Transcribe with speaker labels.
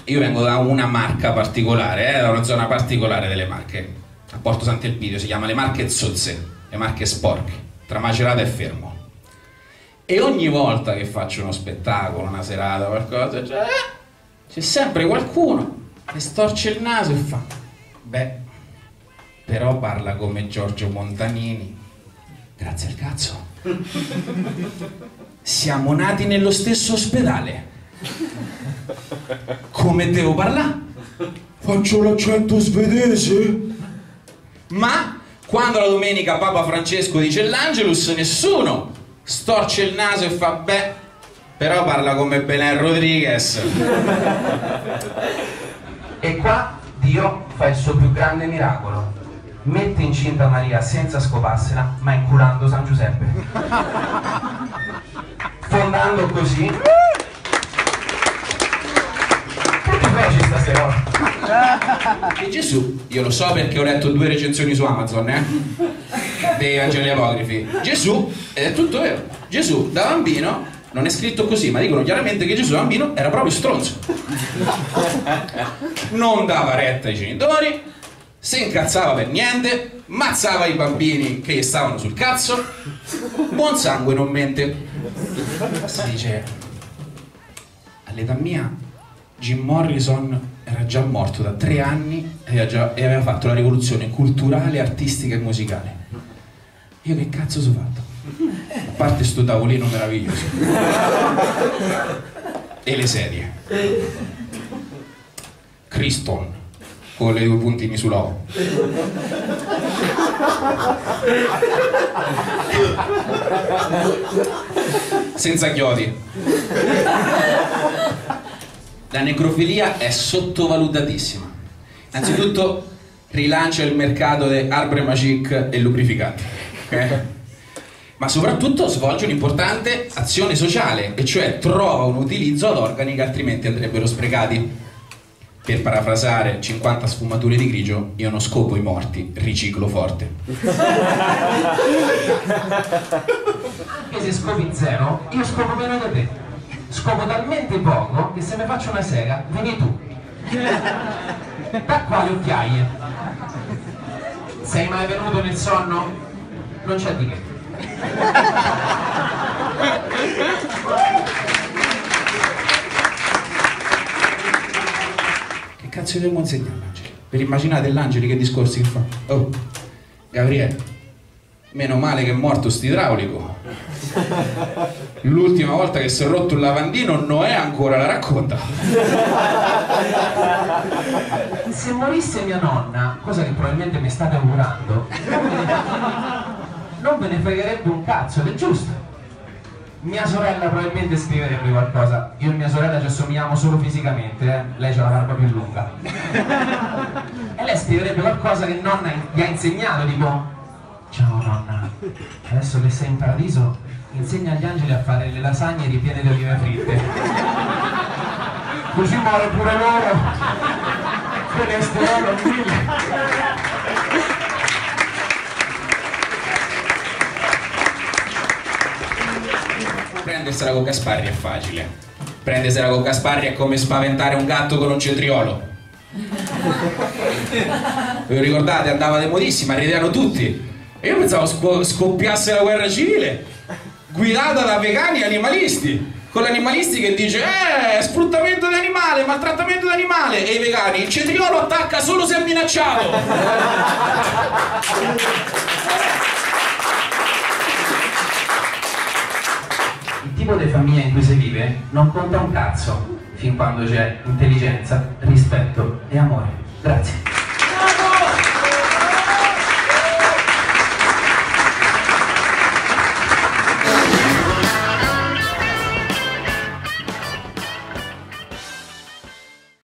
Speaker 1: io vengo da una marca particolare, da una zona particolare delle Marche, a Porto Sant'Elpidio, si chiama le Marche Zozze, le Marche sporche, tra Macerata e Fermo. E ogni volta che faccio uno spettacolo, una serata, qualcosa, c'è sempre qualcuno che storce il naso e fa: beh, però parla come Giorgio Montanini. Grazie al cazzo. Siamo nati nello stesso ospedale. Come devo parlare? Faccio l'accento svedese? Ma quando la domenica Papa Francesco dice l'Angelus, nessuno storce il naso e fa: beh, però parla come Belen Rodriguez. E qua Dio fa il suo più grande miracolo: mette incinta Maria senza scoparsela, ma inculando San Giuseppe, fondando così. Che ti feci stasera? E Gesù, io lo so perché ho letto 2 recensioni su Amazon, dei Vangeli apocrifi. Gesù, ed è tutto vero, Gesù da bambino, non è scritto così, ma dicono chiaramente che Gesù da bambino era proprio stronzo. Non dava retta ai genitori, si incazzava per niente, mazzava i bambini che gli stavano sul cazzo. Buon sangue non mente. Si dice, all'età mia Jim Morrison era già morto da 3 anni e aveva fatto la rivoluzione culturale, artistica e musicale. Io che cazzo sono fatto? A parte sto tavolino meraviglioso e le sedie Criston con le 2 puntini sulla O. Senza chiodi. La necrofilia è sottovalutatissima. Innanzitutto rilancia il mercato di arbre magic e lubrificanti, okay? Ma soprattutto svolge un'importante azione sociale, e cioè trova un utilizzo ad organi che altrimenti andrebbero sprecati. Per parafrasare 50 sfumature di grigio, io non scopo i morti, riciclo forte. Anche se scopi 0, io scopo meno di te. Scopo talmente poco che se mi faccio una sega, vieni tu. Da quale occhiaie? Sei mai venuto nel sonno? Non c'è di che. Che cazzo dobbiamo insegnare all'Angeli? Per immaginate l'Angeli che discorsi che fa? Oh, Gabriele, meno male che è morto sto idraulico. L'ultima volta che si è rotto il lavandino Noè ancora la racconta. Se morisse mia nonna, cosa che probabilmente mi state augurando, non ve ne fregherebbe un cazzo, ed è giusto. Mia sorella probabilmente scriverebbe qualcosa. Io e mia sorella ci assomigliamo solo fisicamente, lei c'ha la barba più lunga. E lei scriverebbe qualcosa che nonna gli ha insegnato, tipo: ciao nonna, adesso che sei in paradiso insegna agli angeli a fare le lasagne ripiene di olive fritte, così muore pure loro. Colesterolo 1000. Prendersela con Gasparri è facile. Prendersela con Gasparri è come spaventare un gatto con un cetriolo. Ve lo ricordate? Andava de modissima, ridevano tutti. E io pensavo scoppiasse la guerra civile, guidata da vegani e animalisti, con l'animalisti che dice sfruttamento di animale, maltrattamento di animale, e i vegani: il cetriolo attacca solo se è minacciato. Il tipo di famiglia in cui si vive non conta un cazzo fin quando c'è intelligenza, rispetto e amore. Grazie.